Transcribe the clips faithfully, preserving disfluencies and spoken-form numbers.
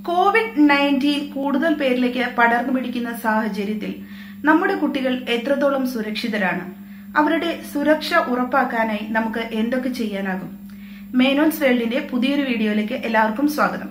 Covid nineteen കൂടുതൽ പേരിലേക്ക് പടർന്നു പിടിക്കുന്ന സാഹചര്യത്തിൽ നമ്മുടെ കുട്ടികൾ എത്രത്തോളം സുരക്ഷിതരാണ്? അവരുടെ സുരക്ഷ ഉറപ്പാക്കാനായി നമുക്ക് എന്തൊക്കെ ചെയ്യാനാകും? മേനോൻസ് വേൾഡിന്റെ പുതിയൊരു വീഡിയോയിലേക്ക് എല്ലാവർക്കും സ്വാഗതം.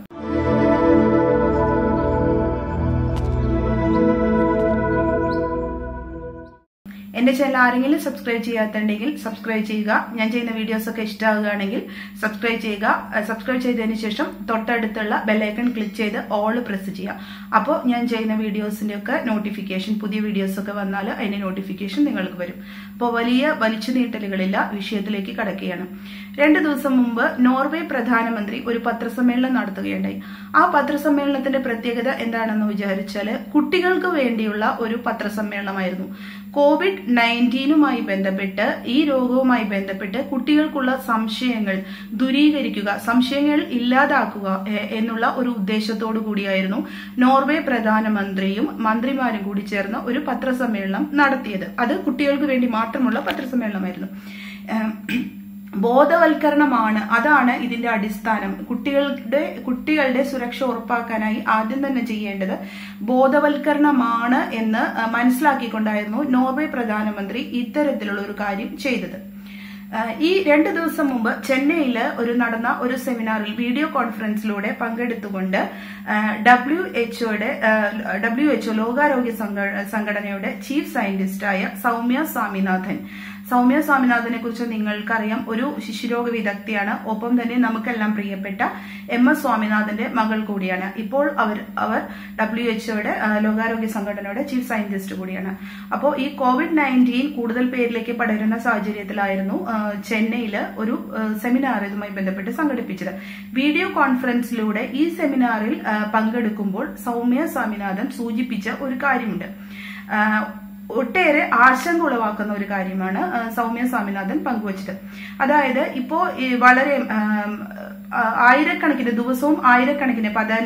എന്റെ ചാനൽ ആരെങ്കിലും സബ്സ്ക്രൈബ് ചെയ്യാത്തുണ്ടെങ്കിൽ സബ്സ്ക്രൈബ് ചെയ്യുക. ഞാൻ ചെയ്യുന്ന വീഡിയോസ് ഒക്കെ ഇഷ്ടമാകുകയാണെങ്കിൽ സബ്സ്ക്രൈബ് ചെയ്യുക. സബ്സ്ക്രൈബ് ചെയ്തതിനു ശേഷം തൊട്ടടുത്തുള്ള ബെല്ലൈക്കൺ ക്ലിക്ക് ചെയ്ത് ഓൾ പ്രസ് ചെയ്യുക. അപ്പോൾ ഞാൻ ചെയ്യുന്ന വീഡിയോസിന്റെ ഒക്കെ നോട്ടിഫിക്കേഷൻ, പുതിയ വീഡിയോസ് ഒക്കെ വന്നാൽ അതിന്റെ നോട്ടിഫിക്കേഷൻ നിങ്ങൾക്ക് വരും. അപ്പോൾ വലിയ വലിച്ചു നീട്ടലുകളില്ല, വിഷയത്തിലേക്ക് കടക്കുകയാണ്. രണ്ടു ദിവസം മുമ്പ് നോർവേ പ്രധാനമന്ത്രി ഒരു പത്രസമ്മേളനം നടത്തുകയുണ്ടായി. ആ പത്രസമ്മേളനത്തിന്റെ പ്രത്യേകത എന്താണെന്ന് വിചാരിച്ചാല് കുട്ടികൾക്ക് വേണ്ടിയുള്ള ഒരു പത്രസമ്മേളനമായിരുന്നു. കോവിഡ് നയൻറ്റീനുമായി ബന്ധപ്പെട്ട്, ഈ രോഗവുമായി ബന്ധപ്പെട്ട് കുട്ടികൾക്കുള്ള സംശയങ്ങൾ ദൂരീകരിക്കുക, സംശയങ്ങൾ ഇല്ലാതാക്കുക എന്നുള്ള ഒരു ഉദ്ദേശത്തോടു കൂടിയായിരുന്നു നോർവേ പ്രധാനമന്ത്രിയും മന്ത്രിമാരും കൂടി ചേർന്ന് ഒരു പത്രസമ്മേളനം നടത്തിയത്. അത് കുട്ടികൾക്ക് വേണ്ടി മാത്രമുള്ള പത്രസമ്മേളനമായിരുന്നു. ബോധവൽക്കരണമാണ്, അതാണ് ഇതിന്റെ അടിസ്ഥാനം. കുട്ടികളുടെ കുട്ടികളുടെ സുരക്ഷ ഉറപ്പാക്കാനായി ആദ്യം തന്നെ ചെയ്യേണ്ടത് ബോധവൽക്കരണമാണ് എന്ന് മനസ്സിലാക്കിക്കൊണ്ടായിരുന്നു നോർവേ പ്രധാനമന്ത്രി ഇത്തരത്തിലുള്ള ഒരു കാര്യം ചെയ്തത്. ഈ രണ്ടു ദിവസം മുമ്പ് ചെന്നൈയില് ഒരു നടന്ന ഒരു സെമിനാറിൽ വീഡിയോ കോൺഫറൻസിലൂടെ പങ്കെടുത്തുകൊണ്ട് ഡബ്ല്യു എച്ച്ഒയുടെ ഡബ്ല്യു എച്ച്ഒ ലോകാരോഗ്യ സംഘടനയുടെ ചീഫ് സയന്റിസ്റ്റായ സൗമ്യ സ്വാമിനാഥൻ സൗമ്യ സ്വാമിനാഥനെ കുറിച്ച് നിങ്ങൾക്കറിയാം. ഒരു ശിശുരോഗ വിദഗ്ധയാണ്. ഒപ്പം തന്നെ നമുക്കെല്ലാം പ്രിയപ്പെട്ട എം എസ് സ്വാമിനാഥന്റെ മകൾ കൂടിയാണ്. ഇപ്പോൾ അവർ അവർ ഡബ്ല്യു എച്ച്ഒയുടെ ലോകാരോഗ്യ സംഘടനയുടെ ചീഫ് സയന്റിസ്റ്റ് കൂടിയാണ്. അപ്പോൾ ഈ കോവിഡ് നയൻറ്റീൻ കൂടുതൽ പേരിലേക്ക് പടരുന്ന സാഹചര്യത്തിലായിരുന്നു ചെന്നൈയില് ഒരു സെമിനാർ ഇതുമായി ബന്ധപ്പെട്ട് സംഘടിപ്പിച്ചത്. വീഡിയോ കോൺഫറൻസിലൂടെ ഈ സെമിനാറിൽ പങ്കെടുക്കുമ്പോൾ സൗമ്യ സ്വാമിനാഥൻ സൂചിപ്പിച്ച ഒരു കാര്യമുണ്ട്. ഒട്ടേറെ ആശങ്ക ഉളവാക്കുന്ന ഒരു കാര്യമാണ് സൗമ്യ സ്വാമിനാഥൻ പങ്കുവച്ചത്. അതായത് ഇപ്പോ വളരെ ആയിരക്കണക്കിന് ദിവസവും ആയിരക്കണക്കിന്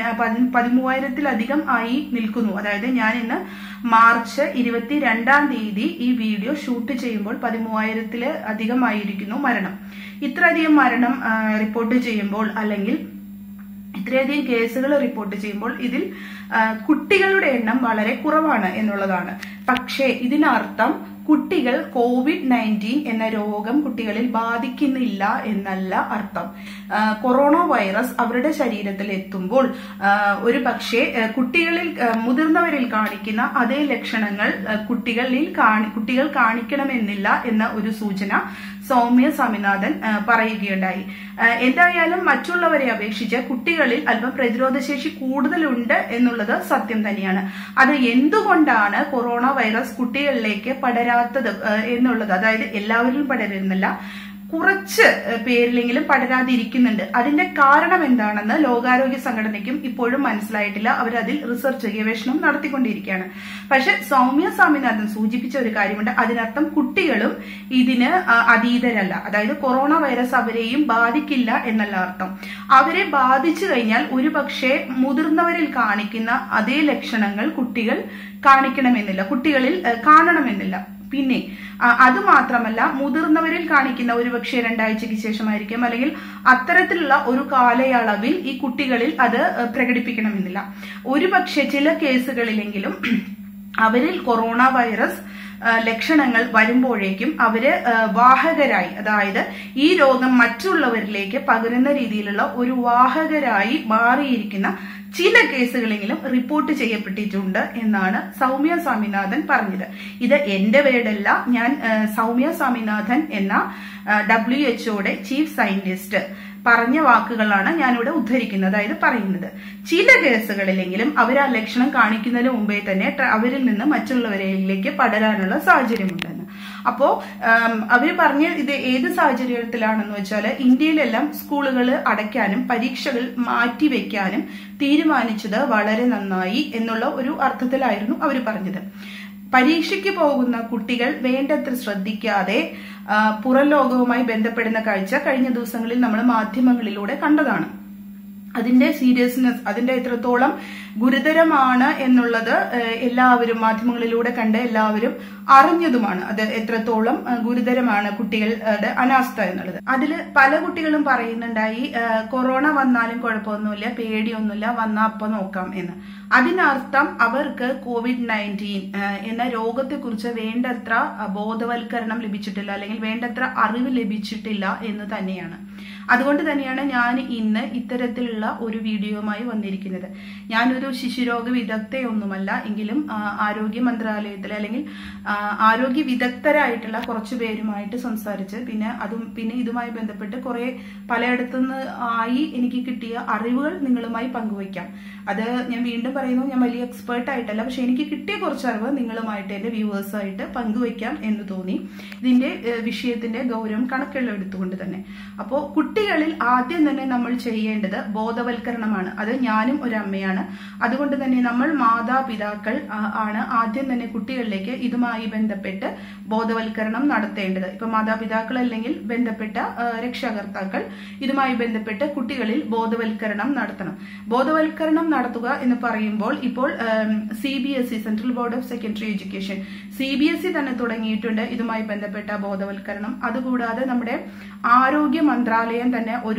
പതിമൂവായിരത്തിലധികം ആയി നിൽക്കുന്നു. അതായത് ഞാൻ ഇന്ന് മാർച്ച് ഇരുപത്തി രണ്ടാം തീയതി ഈ വീഡിയോ ഷൂട്ട് ചെയ്യുമ്പോൾ പതിമൂവായിരത്തില് അധികമായിരിക്കുന്നു മരണം. ഇത്രയധികം മരണം റിപ്പോർട്ട് ചെയ്യുമ്പോൾ, അല്ലെങ്കിൽ ഇത്രയധികം കേസുകൾ റിപ്പോർട്ട് ചെയ്യുമ്പോൾ ഇതിൽ കുട്ടികളുടെ എണ്ണം വളരെ കുറവാണ് എന്നുള്ളതാണ്. പക്ഷേ ഇതിനർത്ഥം കുട്ടികൾ കോവിഡ് നയൻറ്റീൻ എന്ന രോഗം കുട്ടികളിൽ ബാധിക്കുന്നില്ല എന്നല്ല അർത്ഥം. കൊറോണ വൈറസ് അവരുടെ ശരീരത്തിൽ എത്തുമ്പോൾ ഒരു പക്ഷേ കുട്ടികളിൽ മുതിർന്നവരിൽ കാണിക്കുന്ന അതേ ലക്ഷണങ്ങൾ കുട്ടികളിൽ കുട്ടികൾ കാണിക്കണമെന്നില്ല എന്ന ഒരു സൂചന സൗമ്യ സ്വാമിനാഥൻ പറയുകയുണ്ടായി. എന്തായാലും മറ്റുള്ളവരെ അപേക്ഷിച്ച് കുട്ടികളിൽ അല്പം പ്രതിരോധശേഷി കൂടുതലുണ്ട് എന്നുള്ളത് സത്യം തന്നെയാണ്. അത് എന്തുകൊണ്ടാണ് കൊറോണ വൈറസ് കുട്ടികളിലേക്ക് പടരാത്തത് എന്നുള്ളത്, അതായത് എല്ലാവരിലും പടരുന്നില്ല, കുറച്ച് പേരിലെങ്കിലും പടരാതിരിക്കുന്നുണ്ട്. അതിന്റെ കാരണം എന്താണെന്ന് ലോകാരോഗ്യ സംഘടനയ്ക്കും ഇപ്പോഴും മനസ്സിലായിട്ടില്ല. അവരതിൽ റിസർച്ച് ഗവേഷണം നടത്തിക്കൊണ്ടിരിക്കുകയാണ്. പക്ഷെ സൗമ്യ സ്വാമിനാഥൻ സൂചിപ്പിച്ച ഒരു കാര്യമുണ്ട്. അതിനർത്ഥം കുട്ടികളും ഇതിന് അതീതരല്ല. അതായത് കൊറോണ വൈറസ് അവരെയും ബാധിക്കില്ല എന്നല്ല അർത്ഥം. അവരെ ബാധിച്ചു കഴിഞ്ഞാൽ ഒരു പക്ഷേ മുതിർന്നവരിൽ കാണിക്കുന്ന അതേ ലക്ഷണങ്ങൾ കുട്ടികൾ കാണിക്കണമെന്നില്ല, കുട്ടികളിൽ കാണണമെന്നില്ല. പിന്നെ അതുമാത്രമല്ല, മുതിർന്നവരിൽ കാണിക്കുന്ന ഒരു പക്ഷേ രണ്ടാഴ്ചയ്ക്ക് ശേഷമായിരിക്കും, അല്ലെങ്കിൽ അത്തരത്തിലുള്ള ഒരു കാലയളവിൽ ഈ കുട്ടികളിൽ അത് പ്രകടിപ്പിക്കണമെന്നില്ല. ഒരു പക്ഷേ ചില കേസുകളിലെങ്കിലും അവരിൽ കൊറോണ വൈറസ് ലക്ഷണങ്ങൾ വരുമ്പോഴേക്കും അവര് വാഹകരായി, അതായത് ഈ രോഗം മറ്റുള്ളവരിലേക്ക് പകരുന്ന രീതിയിലുള്ള ഒരു വാഹകരായി മാറിയിരിക്കുന്ന ചില കേസുകളെങ്കിലും റിപ്പോർട്ട് ചെയ്യപ്പെട്ടിട്ടുണ്ട് എന്നാണ് സൗമ്യ സ്വാമിനാഥൻ പറഞ്ഞത്. ഇത് എന്റെ വേർഡല്ല, ഞാൻ സൗമ്യ സ്വാമിനാഥൻ എന്ന ഡബ്ല്യു എച്ച്ഒയുടെ ചീഫ് സയന്റിസ്റ്റ് പറഞ്ഞ വാക്കുകളാണ് ഞാനിവിടെ ഉദ്ധരിക്കുന്നത്. അതായത് പറയുന്നത്, ചില കേസുകളിലെങ്കിലും അവർ ആ ലക്ഷണം കാണിക്കുന്നതിന് മുമ്പേ തന്നെ അവരിൽ നിന്ന് മറ്റുള്ളവരിലേക്ക് പടരാനുള്ള സാഹചര്യമുണ്ടെന്ന്. അപ്പോ അവര് പറഞ്ഞ ഇത് ഏത് സാഹചര്യത്തിലാണെന്ന് വെച്ചാൽ, ഇന്ത്യയിലെല്ലാം സ്കൂളുകൾ അടയ്ക്കാനും പരീക്ഷകൾ മാറ്റിവെക്കാനും തീരുമാനിച്ചത് വളരെ നന്നായി എന്നുള്ള ഒരു അർത്ഥത്തിലായിരുന്നു അവർ പറഞ്ഞത്. പരീക്ഷയ്ക്ക് പോകുന്ന കുട്ടികൾ വേണ്ടത്ര ശ്രദ്ധിക്കാതെ പുറം ലോകവുമായി ബന്ധപ്പെടുന്ന കാഴ്ച കഴിഞ്ഞ ദിവസങ്ങളിൽ നമ്മൾ മാധ്യമങ്ങളിലൂടെ കണ്ടതാണ്. അതിന്റെ സീരിയസ്നെസ്, അതിന്റെ എത്രത്തോളം ഗുരുതരമാണ് എന്നുള്ളത് എല്ലാവരും മാധ്യമങ്ങളിലൂടെ കണ്ട് എല്ലാവരും അറിഞ്ഞതുമാണ്. അത് എത്രത്തോളം ഗുരുതരമാണ് കുട്ടികളുടെ അനാസ്ഥ എന്നുള്ളത്. അതിൽ പല കുട്ടികളും പറയുന്നുണ്ടായി, കൊറോണ വന്നാലും കുഴപ്പമൊന്നുമില്ല, പേടിയൊന്നുമില്ല, വന്നാ അപ്പൊ നോക്കാം എന്ന്. അതിനർത്ഥം അവർക്ക് കോവിഡ് നയൻറ്റീൻ എന്ന രോഗത്തെക്കുറിച്ച് വേണ്ടത്ര ബോധവൽക്കരണം ലഭിച്ചിട്ടില്ല, അല്ലെങ്കിൽ വേണ്ടത്ര അറിവ് ലഭിച്ചിട്ടില്ല എന്ന് തന്നെയാണ്. അതുകൊണ്ട് തന്നെയാണ് ഞാൻ ഇന്ന് ഇത്തരത്തിലുള്ള ഒരു വീഡിയോയുമായി വന്നിരിക്കുന്നത്. ഞാനൊരു ശിശുരോഗ വിദഗ്ധയൊന്നുമല്ല, എങ്കിലും ആരോഗ്യ മന്ത്രാലയത്തിൽ അല്ലെങ്കിൽ ആരോഗ്യ വിദഗ്ധരായിട്ടുള്ള കുറച്ചു പേരുമായിട്ട് സംസാരിച്ച് പിന്നെ അതും പിന്നെ ഇതുമായി ബന്ധപ്പെട്ട് കുറെ പലയിടത്തുനിന്ന് ആയി എനിക്ക് കിട്ടിയ അറിവുകൾ നിങ്ങളുമായി പങ്കുവയ്ക്കാം. അത് ഞാൻ വീണ്ടും പറയുന്നു, ഞാൻ വലിയ എക്സ്പേർട്ട് ആയിട്ടല്ല, പക്ഷെ എനിക്ക് കിട്ടിയ കുറച്ച് അറിവ് നിങ്ങളുമായിട്ട് എന്റെ വ്യൂവേഴ്സായിട്ട് പങ്കുവയ്ക്കാം എന്ന് തോന്നി, ഇതിന്റെ വിഷയത്തിന്റെ ഗൗരവം കണക്കിലെടുത്തുകൊണ്ട് തന്നെ. അപ്പോൾ കുട്ടികളിൽ ആദ്യം തന്നെ നമ്മൾ ചെയ്യേണ്ടത് ബോധവൽക്കരണമാണ്. അത് ഞാനും ഒരു അമ്മയാണ്, അതുകൊണ്ട് തന്നെ നമ്മൾ മാതാപിതാക്കൾ ആണ് ആദ്യം തന്നെ കുട്ടികളിലേക്ക് ഇതുമായി ബന്ധപ്പെട്ട് ബോധവൽക്കരണം നടത്തേണ്ടത്. ഇപ്പൊ മാതാപിതാക്കൾ അല്ലെങ്കിൽ ബന്ധപ്പെട്ട രക്ഷാകർത്താക്കൾ ഇതുമായി ബന്ധപ്പെട്ട് കുട്ടികളിൽ ബോധവൽക്കരണം നടത്തണം. ബോധവൽക്കരണം നടത്തുക എന്ന് പറയുമ്പോൾ ഇപ്പോൾ C B S E central board of secondary education C B S E തന്നെ തുടങ്ങിയിട്ടുണ്ട് ഇതുമായി ബന്ധപ്പെട്ട ബോധവൽക്കരണം. അതുകൂടാതെ നമ്മുടെ ആരോഗ്യ മന്ത്രാലയം തന്നെ ഒരു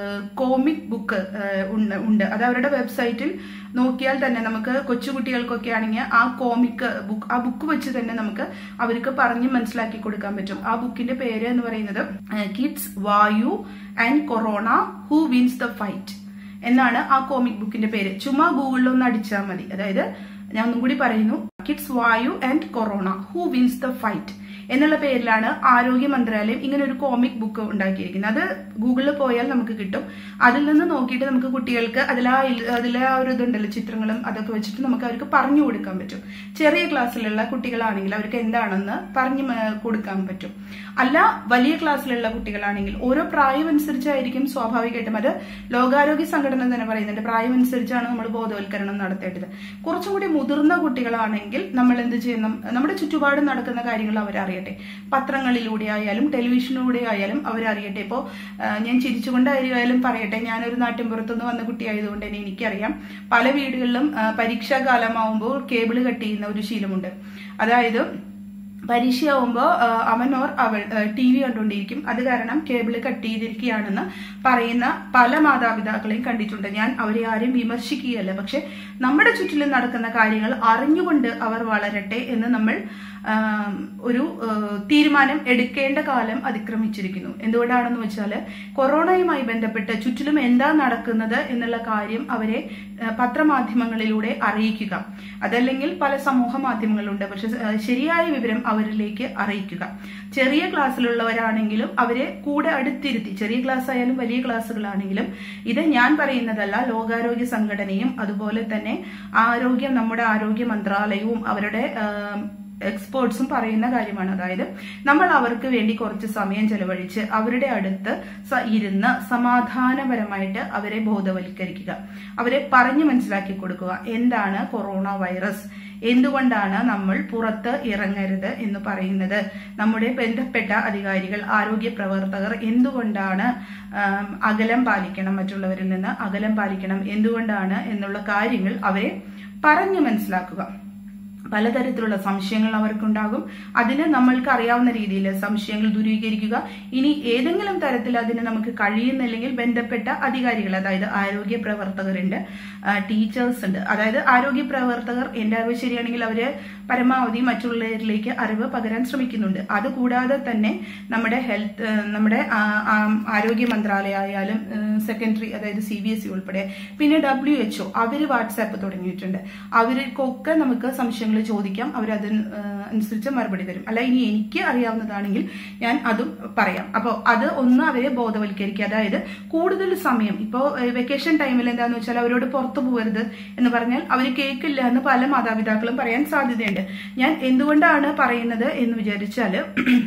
കോമിക് ബുക്ക് ഉണ്ട്. അത് അവരുടെ വെബ്സൈറ്റിൽ നോക്കിയാൽ തന്നെ നമുക്ക് കൊച്ചുകുട്ടികൾക്കൊക്കെ ആണെങ്കിൽ ആ കോമിക് ബുക്ക് ആ ബുക്ക് വെച്ച് തന്നെ നമുക്ക് അവർക്ക് പറഞ്ഞ് മനസ്സിലാക്കി കൊടുക്കാൻ പറ്റും. ആ ബുക്കിന്റെ പേര് എന്ന് പറയുന്നത് kids Vayu and corona who wins the fight എന്നാണ് ആ കോമിക് ബുക്കിന്റെ പേര്. ചുമ്മാ ഗൂഗിളിൽ ഒന്ന് അടിച്ചാൽ മതി. അതായത് ഞാൻ ഒന്നും കൂടി പറയുന്നു, kids Vayu and corona who wins the fight എന്നുള്ള പേരിലാണ് ആരോഗ്യ മന്ത്രാലയം ഇങ്ങനെ ഒരു കോമിക് ബുക്ക് ഉണ്ടാക്കിയിരിക്കുന്നത്. അത് ഗൂഗിളിൽ പോയാൽ നമുക്ക് കിട്ടും. അതിൽ നിന്ന് നോക്കിയിട്ട് നമുക്ക് കുട്ടികൾക്ക് അതിലാ അതിലെ ആ ഒരു ഇതുണ്ടല്ലോ, ചിത്രങ്ങളും അതൊക്കെ വെച്ചിട്ട് നമുക്ക് അവർക്ക് പറഞ്ഞു കൊടുക്കാൻ പറ്റും. ചെറിയ ക്ലാസ്സിലുള്ള കുട്ടികളാണെങ്കിൽ അവർക്ക് എന്താണെന്ന് പറഞ്ഞു കൊടുക്കാൻ പറ്റും. അല്ല വലിയ ക്ലാസ്സിലുള്ള കുട്ടികളാണെങ്കിൽ ഓരോ പ്രായം അനുസരിച്ചായിരിക്കും സ്വാഭാവികമായിട്ടും. അത് ലോകാരോഗ്യ സംഘടന തന്നെ പറയുന്നുണ്ട്, പ്രായം അനുസരിച്ചാണ് നമ്മൾ ബോധവൽക്കരണം നടത്തേണ്ടത്. കുറച്ചും കൂടി മുതിർന്ന കുട്ടികളാണെങ്കിൽ നമ്മൾ എന്ത് ചെയ്യണം, നമ്മുടെ ചുറ്റുപാടും നടക്കുന്ന കാര്യങ്ങൾ അവരറിയണം. പത്രങ്ങളിലൂടെ ആയാലും ടെലിവിഷനിലൂടെ ആയാലും അവരറിയട്ടെ. ഇപ്പോ ഞാൻ ചിരിച്ചുകൊണ്ടായാലും പറയട്ടെ, ഞാനൊരു നാട്ടിൻപുറത്തുനിന്ന് വന്ന കുട്ടിയായതുകൊണ്ട് തന്നെ എനിക്കറിയാം, പല വീടുകളിലും പരീക്ഷാ കാലമാവുമ്പോൾ കേബിള് കട്ട് ചെയ്യുന്ന ഒരു ശീലമുണ്ട്. അതായത് പരീക്ഷയാവുമ്പോ അവൻ ഓർ അവൾ ടി വി കണ്ടുകൊണ്ടിരിക്കും, അത് കാരണം കേബിള് കട്ട് ചെയ്തിരിക്കുകയാണെന്ന് പറയുന്ന പല മാതാപിതാക്കളെയും കണ്ടിട്ടുണ്ട്. ഞാൻ അവരെ ആരും വിമർശിക്കുകയല്ല, പക്ഷെ നമ്മുടെ ചുറ്റിലും നടക്കുന്ന കാര്യങ്ങൾ അറിഞ്ഞുകൊണ്ട് അവർ വളരട്ടെ എന്ന് നമ്മൾ ഒരു തീരുമാനം എടുക്കേണ്ട കാലം അതിക്രമിച്ചിരിക്കുന്നു. എന്തുകൊണ്ടാണെന്ന് വെച്ചാൽ കൊറോണയുമായി ബന്ധപ്പെട്ട് ചുറ്റിലും എന്താ നടക്കുന്നത് എന്നുള്ള കാര്യം അവരെ പത്രമാധ്യമങ്ങളിലൂടെ അറിയിക്കുക. അതല്ലെങ്കിൽ പല സമൂഹ മാധ്യമങ്ങളുണ്ട്, പക്ഷെ ശരിയായ വിവരം അവരിലേക്ക് അറിയിക്കുക. ചെറിയ ക്ലാസ്സിലുള്ളവരാണെങ്കിലും അവരെ കൂടെ അടുത്തിരുത്തി, ചെറിയ ക്ലാസ് ആയാലും വലിയ ക്ലാസ്സുകളാണെങ്കിലും, ഇത് ഞാൻ പറയുന്നതല്ല, ലോകാരോഗ്യ സംഘടനയും അതുപോലെ തന്നെ ആരോഗ്യം നമ്മുടെ ആരോഗ്യ മന്ത്രാലയവും അവരുടെ എക്സ്പേർട്സും പറയുന്ന കാര്യമാണ്. അതായത് നമ്മൾ അവർക്ക് വേണ്ടി കുറച്ച് സമയം ചെലവഴിച്ച് അവരുടെ അടുത്ത് ഇരുന്ന് സമാധാനപരമായിട്ട് അവരെ ബോധവൽക്കരിക്കുക, അവരെ പറഞ്ഞു മനസ്സിലാക്കി കൊടുക്കുക. എന്താണ് കൊറോണ വൈറസ്, എന്തുകൊണ്ടാണ് നമ്മൾ പുറത്ത് ഇറങ്ങരുത് എന്ന് പറയുന്നത്, നമ്മുടെ ബന്ധപ്പെട്ട അധികാരികൾ ആരോഗ്യ പ്രവർത്തകർ എന്തുകൊണ്ടാണ് അകലം പാലിക്കണം, മറ്റുള്ളവരിൽ നിന്ന് അകലം പാലിക്കണം എന്തുകൊണ്ടാണ് എന്നുള്ള കാര്യങ്ങൾ അവരെ പറഞ്ഞു മനസ്സിലാക്കുക. പലതരത്തിലുള്ള സംശയങ്ങൾ അവർക്കുണ്ടാകും. അതിന് നമ്മൾക്ക് അറിയാവുന്ന രീതിയിൽ സംശയങ്ങൾ ദൂരീകരിക്കുക. ഇനി ഏതെങ്കിലും തരത്തിൽ അതിന് നമുക്ക് കഴിയുന്നില്ലെങ്കിൽ ബന്ധപ്പെട്ട അധികാരികൾ, അതായത് ആരോഗ്യ പ്രവർത്തകരുണ്ട്, ടീച്ചേഴ്സ് ഉണ്ട്. അതായത് ആരോഗ്യ പ്രവർത്തകർ എന്റെ അറിവ് ശരിയാണെങ്കിൽ അവര് പരമാവധി മറ്റുള്ളവരിലേക്ക് അറിവ് പകരാൻ ശ്രമിക്കുന്നുണ്ട്. അതുകൂടാതെ തന്നെ നമ്മുടെ ഹെൽത്ത് നമ്മുടെ ആരോഗ്യ മന്ത്രാലയമായാലും സെക്കൻഡറി അതായത് സി ബി എസ് ഇ ഉൾപ്പെടെ പിന്നെ ഡബ്ല്യു എച്ച് ഒ അവര് വാട്സാപ്പ് തുടങ്ങിയിട്ടുണ്ട്. അവർക്കൊക്കെ നമുക്ക് സംശയങ്ങൾ ചോദിക്കാം, അവരതിന് അനുസരിച്ച് മറുപടി തരും. അല്ല ഇനി എനിക്ക് അറിയാവുന്നതാണെങ്കിൽ ഞാൻ അതും പറയാം. അപ്പോൾ അത് ഒന്ന് അവരെ ബോധവൽക്കരിക്കുക. അതായത് കൂടുതൽ സമയം ഇപ്പോൾ വെക്കേഷൻ ടൈമിൽ എന്താന്ന് വെച്ചാൽ അവരോട് പുറത്തു പോകരുത് എന്ന് പറഞ്ഞാൽ അവർ കേൾക്കില്ല എന്ന് പല മാതാപിതാക്കളും പറയാൻ സാധ്യതയുണ്ട്. ഞാൻ എന്തുകൊണ്ടാണ് പറയുന്നത് എന്ന് വിചാരിച്ചാല്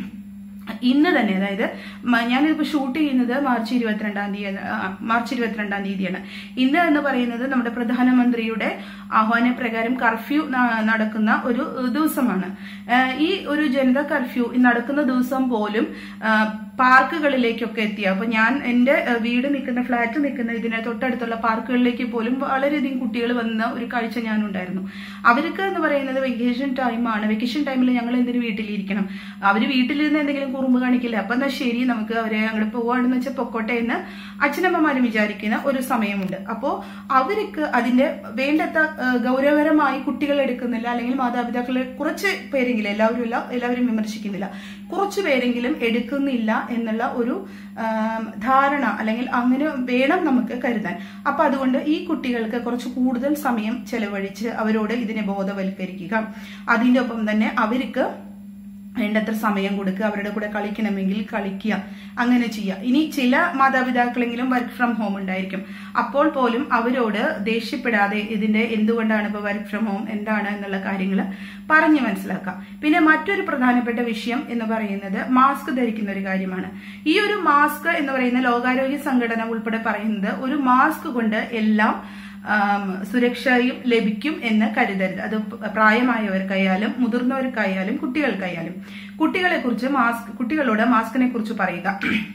ഇന്ന് തന്നെ, അതായത് ഞാനിപ്പോ ഷൂട്ട് ചെയ്യുന്നത് മാർച്ച് ഇരുപത്തിരണ്ടാം തീയതി മാർച്ച് ഇരുപത്തിരണ്ടാം തീയതിയാണ്. ഇന്ന് എന്ന് പറയുന്നത് നമ്മുടെ പ്രധാനമന്ത്രിയുടെ ആഹ്വാനപ്രകാരം കർഫ്യൂ നടക്കുന്ന ഒരു ദിവസമാണ്. ഈ ഒരു ജനതാ കർഫ്യൂ നടക്കുന്ന ദിവസം പോലും പാർക്കുകളിലേക്കൊക്കെ എത്തിയ, അപ്പൊ ഞാൻ എന്റെ വീട് നിൽക്കുന്ന ഫ്ലാറ്റ് നിൽക്കുന്ന ഇതിനെ തൊട്ടടുത്തുള്ള പാർക്കുകളിലേക്ക് പോലും വളരെയധികം കുട്ടികൾ വന്ന ഒരു കാഴ്ച ഞാനുണ്ടായിരുന്നു. അവർക്ക് എന്ന് പറയുന്നത് വെക്കേഷൻ ടൈമാണ്. വെക്കേഷൻ ടൈമിൽ ഞങ്ങൾ എന്തിനു വീട്ടിലിരിക്കണം, അവര് വീട്ടിലിരുന്ന് എന്തെങ്കിലും കുറുമ്പ് കാണിക്കില്ല, അപ്പൊ എന്നാ ശരി നമുക്ക് അവരെ അങ്ങോട്ട് പോവാണെന്ന് വെച്ചാൽ പൊക്കോട്ടെ എന്ന് അച്ഛനമ്മമാരും വിചാരിക്കുന്ന ഒരു സമയമുണ്ട്. അപ്പോ അവർക്ക് അതിന്റെ വേണ്ടത്ര ഗൗരവകരമായി കുട്ടികൾ എടുക്കുന്നില്ല, അല്ലെങ്കിൽ മാതാപിതാക്കളെ കുറച്ച് പേരെങ്കിലും, എല്ലാവരും ഇല്ല, എല്ലാവരും വിമർശിക്കുന്നില്ല, കുറച്ചു പേരെങ്കിലും എടുക്കുന്നില്ല എന്നുള്ള ഒരു ധാരണ, അല്ലെങ്കിൽ അങ്ങനെ വേണം നമുക്ക് കരുതാൻ. അപ്പൊ അതുകൊണ്ട് ഈ കുട്ടികൾക്ക് കുറച്ച് കൂടുതൽ സമയം ചെലവഴിച്ച് അവരോട് ഇതിനെ ബോധവൽക്കരിക്കുക. അതിന്റെ ഒപ്പം തന്നെ അവർക്ക് വേണ്ടത്ര സമയം കൊടുക്കുക, അവരുടെ കൂടെ കളിക്കണമെങ്കിൽ കളിക്കുക, അങ്ങനെ ചെയ്യുക. ഇനി ചില മാതാപിതാക്കളെങ്കിലും വർക്ക് ഫ്രം ഹോം ഉണ്ടായിരിക്കും, അപ്പോൾ പോലും അവരോട് ദേഷ്യപ്പെടാതെ ഇതിന്റെ എന്തുകൊണ്ടാണ് ഇപ്പൊ വർക്ക് ഫ്രം ഹോം എന്താണ് എന്നുള്ള കാര്യങ്ങൾ പറഞ്ഞു മനസ്സിലാക്കാം. പിന്നെ മറ്റൊരു പ്രധാനപ്പെട്ട വിഷയം എന്ന് പറയുന്നത് മാസ്ക് ധരിക്കുന്ന ഒരു കാര്യമാണ്. ഈ ഒരു മാസ്ക് എന്ന് പറയുന്ന ലോകാരോഗ്യ സംഘടന ഉൾപ്പെടെ പറയുന്നത് ഒരു മാസ്ക് കൊണ്ട് എല്ലാം സുരക്ഷയും ലഭിക്കും എന്ന് കരുതരുത്. അത് പ്രായമായവർക്കായാലും മുതിർന്നവർക്കായാലും കുട്ടികൾക്കായാലും. കുട്ടികളെ കുറിച്ച് മാസ്ക് കുട്ടികളോട് മാസ്കിനെ കുറിച്ച് പറയുക.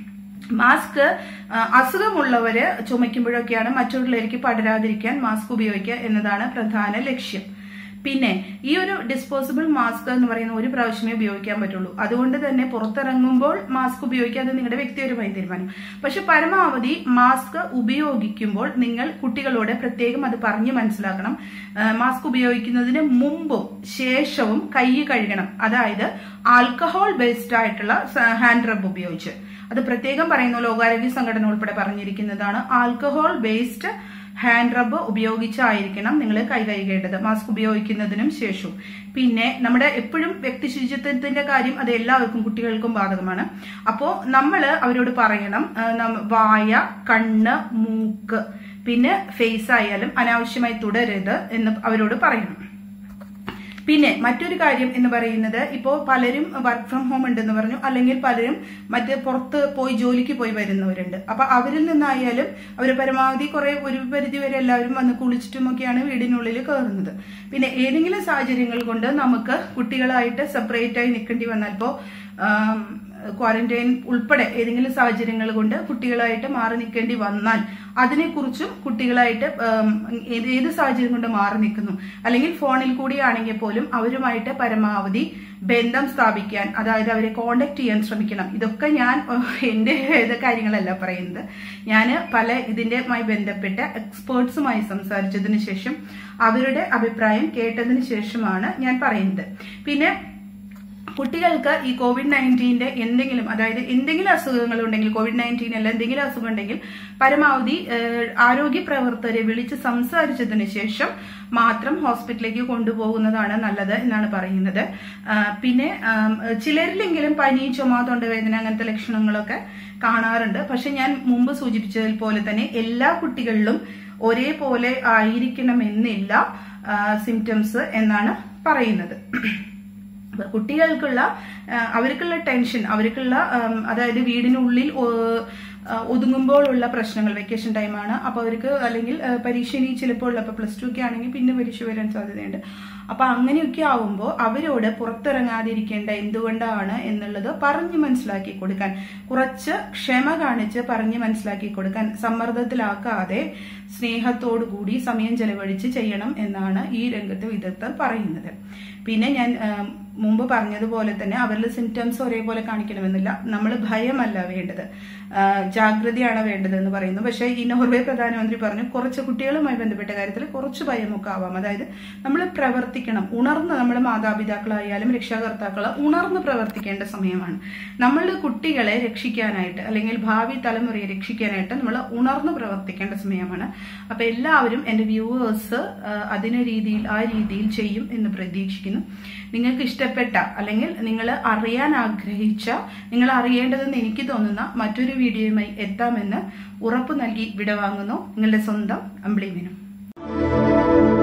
മാസ്ക് അസുഖമുള്ളവര് ചുമയ്ക്കുമ്പോഴൊക്കെയാണ് മറ്റുള്ളവർക്ക് പടരാതിരിക്കാൻ മാസ്ക് ഉപയോഗിക്കുക എന്നതാണ് പ്രധാന ലക്ഷ്യം. പിന്നെ ഈ ഒരു ഡിസ്പോസിബിൾ മാസ്ക് എന്ന് പറയുന്ന ഒരു പ്രാവശ്യമേ ഉപയോഗിക്കാൻ പറ്റുള്ളൂ. അതുകൊണ്ട് തന്നെ പുറത്തിറങ്ങുമ്പോൾ മാസ്ക് ഉപയോഗിക്കാതെ നിങ്ങളുടെ വ്യക്തിപരമായ തീരുമാനം. പക്ഷെ പരമാവധി മാസ്ക് ഉപയോഗിക്കുമ്പോൾ നിങ്ങൾ കുട്ടികളോട് പ്രത്യേകം അത് പറഞ്ഞു മനസ്സിലാക്കണം. മാസ്ക് ഉപയോഗിക്കുന്നതിന് മുമ്പും ശേഷവും കൈ കഴുകണം. അതായത് ആൽക്കഹോൾ ബേസ്ഡ് ആയിട്ടുള്ള ഹാൻഡ് റബ്ബ് ഉപയോഗിച്ച്, അത് പ്രത്യേകം പറയുന്നു, ലോകാരോഗ്യ സംഘടന ഉൾപ്പെടെ പറഞ്ഞിരിക്കുന്നതാണ്. ആൽക്കഹോൾ ബേസ്ഡ് ഹാൻഡ് റബ്ബ് ഉപയോഗിച്ചായിരിക്കണം നിങ്ങൾ കൈ കഴുകേണ്ടത് മാസ്ക് ഉപയോഗിക്കുന്നതിനും ശേഷവും. പിന്നെ നമ്മുടെ എപ്പോഴും വ്യക്തി ശുചിത്വത്തിന്റെ കാര്യം അത് എല്ലാവർക്കും കുട്ടികൾക്കും ബാധകമാണ്. അപ്പോ നമ്മൾ അവരോട് പറയണം, വായ, കണ്ണ്, മൂക്ക്, പിന്നെ ഫേസ് ആയാലും അനാവശ്യമായി തുടരരുത് എന്ന് അവരോട് പറയണം. പിന്നെ മറ്റൊരു കാര്യം എന്ന് പറയുന്നത്, ഇപ്പോ പലരും വർക്ക് ഫ്രം ഹോം ഉണ്ടെന്ന് പറഞ്ഞു, അല്ലെങ്കിൽ പലരും മറ്റ് പുറത്ത് പോയി ജോലിക്ക് പോയി വരുന്നവരുണ്ട്. അപ്പൊ അവരിൽ നിന്നായാലും അവർ പരമാവധി കുറെ ഒരു പരിധി വരെ എല്ലാവരും വന്ന് കുളിച്ചിട്ടുമൊക്കെയാണ് വീടിനുള്ളിൽ കയറുന്നത്. പിന്നെ ഏതെങ്കിലും സാഹചര്യങ്ങൾ കൊണ്ട് നമുക്ക് കുട്ടികളായിട്ട് സെപ്പറേറ്റ് ആയി നിൽക്കേണ്ടി വന്നാൽ, ഇപ്പോ ക്വാറന്റൈൻ ഉൾപ്പെടെ ഏതെങ്കിലും സാഹചര്യങ്ങൾ കൊണ്ട് കുട്ടികളായിട്ട് മാറി നിൽക്കേണ്ടി വന്നാൽ അതിനെക്കുറിച്ചും കുട്ടികളായിട്ട് ഏത് സാഹചര്യം കൊണ്ട് മാറി നിൽക്കുന്നു, അല്ലെങ്കിൽ ഫോണിൽ കൂടിയാണെങ്കിൽ പോലും അവരുമായിട്ട് പരമാവധി ബന്ധം സ്ഥാപിക്കാൻ, അതായത് അവരെ കോണ്ടാക്ട് ചെയ്യാൻ ശ്രമിക്കണം. ഇതൊക്കെ ഞാൻ എന്റെ കാര്യങ്ങളല്ല പറയുന്നത്, ഞാൻ പല ഇതിന്റെമായി ബന്ധപ്പെട്ട എക്സ്പേർട്സുമായി സംസാരിച്ചതിന് ശേഷം അവരുടെ അഭിപ്രായം കേട്ടതിന് ശേഷമാണ് ഞാൻ പറയുന്നത്. പിന്നെ കുട്ടികൾക്ക് ഈ കോവിഡ് നയൻറ്റീന്റെ എന്തെങ്കിലും, അതായത് എന്തെങ്കിലും അസുഖങ്ങൾ ഉണ്ടെങ്കിൽ, കോവിഡ് നയൻറ്റീൻ അല്ല എന്തെങ്കിലും അസുഖം ഉണ്ടെങ്കിൽ പരമാവധി ആരോഗ്യ പ്രവർത്തകരെ വിളിച്ച് സംസാരിച്ചതിന് ശേഷം മാത്രം ഹോസ്പിറ്റലിലേക്ക് കൊണ്ടുപോകുന്നതാണ് നല്ലത് എന്നാണ് പറയുന്നത്. പിന്നെ ചിലരിലെങ്കിലും പനി, ചുമ, തൊണ്ടവേദന അങ്ങനത്തെ ലക്ഷണങ്ങളൊക്കെ കാണാറുണ്ട്. പക്ഷെ ഞാൻ മുമ്പ് സൂചിപ്പിച്ചതിൽ പോലെ തന്നെ എല്ലാ കുട്ടികളിലും ഒരേപോലെ ആയിരിക്കണമെന്നില്ല സിംറ്റംസ് എന്നാണ് പറയുന്നത്. കുട്ടികൾക്കുള്ള അവർക്കുള്ള ടെൻഷൻ, അവർക്കുള്ള അതായത് വീടിനുള്ളിൽ ഒതുങ്ങുമ്പോഴുള്ള പ്രശ്നങ്ങൾ, വെക്കേഷൻ ടൈമാണ്, അപ്പൊ അവർക്ക് അല്ലെങ്കിൽ പരീക്ഷ ഇനി ചിലപ്പോൾ ഉള്ള, പ്ലസ് ടു ഒക്കെ ആണെങ്കിൽ പിന്നെ പരീക്ഷ വരാൻ സാധ്യതയുണ്ട്. അപ്പൊ അങ്ങനെയൊക്കെ ആവുമ്പോൾ അവരോട് പുറത്തിറങ്ങാതിരിക്കേണ്ട എന്തുകൊണ്ടാണ് എന്നുള്ളത് പറഞ്ഞ് മനസ്സിലാക്കി കൊടുക്കാൻ, കുറച്ച് ക്ഷമ കാണിച്ച് പറഞ്ഞ് മനസ്സിലാക്കി കൊടുക്കാൻ, സമ്മർദ്ദത്തിലാക്കാതെ സ്നേഹത്തോടു കൂടി സമയം ചെലവഴിച്ച് ചെയ്യണം എന്നാണ് ഈ രംഗത്ത് വിദഗ്ധർ പറയുന്നത്. പിന്നെ ഞാൻ മുമ്പ് പറഞ്ഞതുപോലെ തന്നെ അവരിൽ സിംറ്റംസ് ഒരേപോലെ കാണിക്കണമെന്നില്ല. നമ്മൾ ഭയമല്ല വേണ്ടത്, ജാഗ്രതയാണ് വേണ്ടത് എന്ന് പറയുന്നു. പക്ഷെ ഈ നോർവേ പ്രധാനമന്ത്രി പറഞ്ഞു കുറച്ച് കുട്ടികളുമായി ബന്ധപ്പെട്ട കാര്യത്തിൽ കുറച്ച് ഭയമൊക്കെ ആവാം. അതായത് നമ്മൾ പ്രവർത്തിക്കണം, ഉണർന്ന്, നമ്മുടെ മാതാപിതാക്കളായാലും രക്ഷാകർത്താക്കള് ഉണർന്ന് പ്രവർത്തിക്കേണ്ട സമയമാണ്. നമ്മളുടെ കുട്ടികളെ രക്ഷിക്കാനായിട്ട് അല്ലെങ്കിൽ ഭാവി തലമുറയെ രക്ഷിക്കാനായിട്ട് നമ്മൾ ഉണർന്ന് പ്രവർത്തിക്കേണ്ട സമയമാണ്. അപ്പൊ എല്ലാവരും എന്റെ വ്യൂവേഴ്സ് അതിന് രീതിയിൽ ആ രീതിയിൽ ചെയ്യും എന്ന് പ്രതീക്ഷിക്കുന്നു. നിങ്ങൾക്ക് ഇഷ്ടപ്പെട്ട അല്ലെങ്കിൽ നിങ്ങൾ അറിയാൻ ആഗ്രഹിച്ച, നിങ്ങൾ അറിയേണ്ടതെന്ന് എനിക്ക് തോന്നുന്ന മറ്റൊരു വീഡിയോയുമായി എത്താമെന്ന് ഉറപ്പു നൽകി വിടവാങ്ങുന്നു. നിങ്ങളുടെ സ്വന്തം അമ്പിളി മീനു.